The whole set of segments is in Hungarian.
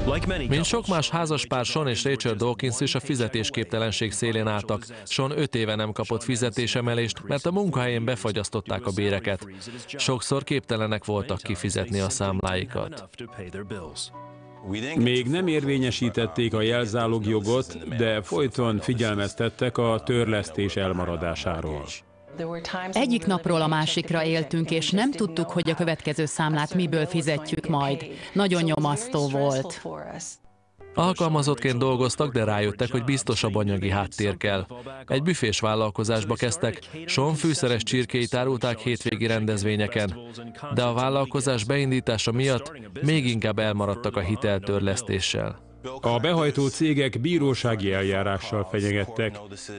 Mint sok más házaspár, Sean és Rachel Dawkins is a fizetésképtelenség szélén álltak. Sean 5 éve nem kapott fizetésemelést, mert a munkahelyén befagyasztották a béreket. Sokszor képtelenek voltak kifizetni a számláikat. Még nem érvényesítették a jelzálogjogot, de folyton figyelmeztettek a törlesztés elmaradásáról. Egyik napról a másikra éltünk, és nem tudtuk, hogy a következő számlát miből fizetjük majd. Nagyon nyomasztó volt. Alkalmazottként dolgoztak, de rájöttek, hogy biztosabb anyagi háttér kell. Egy büfés vállalkozásba kezdtek, Sean fűszeres csirkéit árulták hétvégi rendezvényeken, de a vállalkozás beindítása miatt még inkább elmaradtak a hiteltörlesztéssel. A behajtó cégek bírósági eljárással fenyegettek.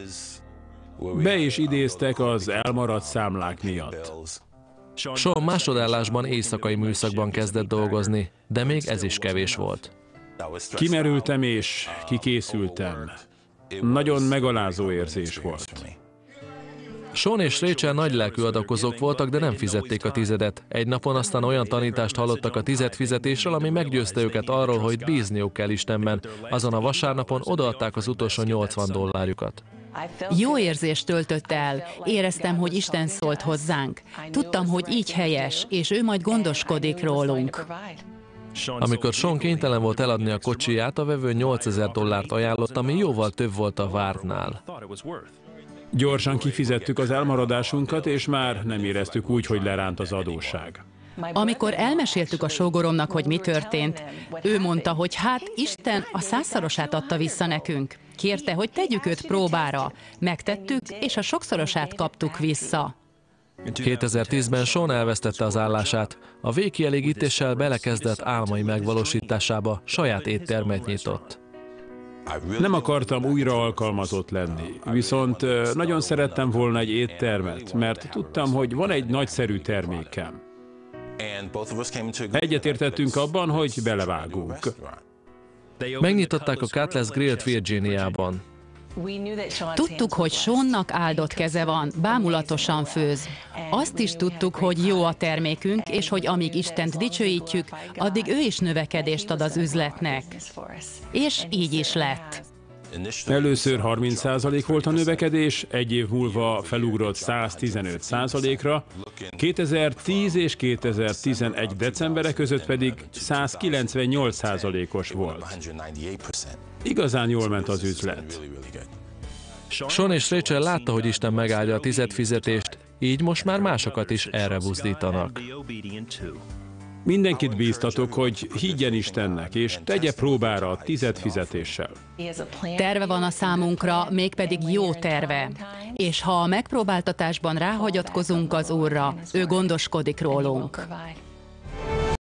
Be is idéztek az elmaradt számlák miatt. Sean másodállásban éjszakai műszakban kezdett dolgozni, de még ez is kevés volt. Kimerültem és kikészültem. Nagyon megalázó érzés volt. Sean és Rachel nagylelkű adakozók voltak, de nem fizették a tizedet. Egy napon aztán olyan tanítást hallottak a tizedfizetésről, ami meggyőzte őket arról, hogy bízniuk kell Istenben. Azon a vasárnapon odaadták az utolsó $80. Jó érzést töltött el. Éreztem, hogy Isten szólt hozzánk. Tudtam, hogy így helyes, és ő majd gondoskodik rólunk. Amikor Sean kénytelen volt eladni a kocsiját, a vevő $8000 ajánlott, ami jóval több volt a vártnál. Gyorsan kifizettük az elmaradásunkat, és már nem éreztük úgy, hogy leránt az adósság. Amikor elmeséltük a sógoromnak, hogy mi történt, ő mondta, hogy hát Isten a 100-szorosát adta vissza nekünk. Kérte, hogy tegyük őt próbára. Megtettük, és a sokszorosát kaptuk vissza. 2010-ben Sean elvesztette az állását. A végkielégítéssel belekezdett álmai megvalósításába, saját éttermet nyitott. Nem akartam újra alkalmazott lenni, viszont nagyon szerettem volna egy éttermet, mert tudtam, hogy van egy nagyszerű termékem. Egyetértettünk abban, hogy belevágunk. Megnyitották a Cutlass Grillt Virginiában. Tudtuk, hogy Seannak áldott keze van, bámulatosan főz. Azt is tudtuk, hogy jó a termékünk, és hogy amíg Istent dicsőítjük, addig ő is növekedést ad az üzletnek. És így is lett. Először 30% volt a növekedés, egy év múlva felugrott 115%-ra, 2010 és 2011 decembere között pedig 198%-os volt. Igazán jól ment az üzlet. Sean és Rachel látta, hogy Isten megáldja a tizedfizetést, így most már másokat is erre buzdítanak. Mindenkit bíztatok, hogy higgyen Istennek, és tegye próbára a tizedfizetéssel. Terve van a számunkra, mégpedig jó terve. És ha a megpróbáltatásban ráhagyatkozunk az Úrra, ő gondoskodik rólunk.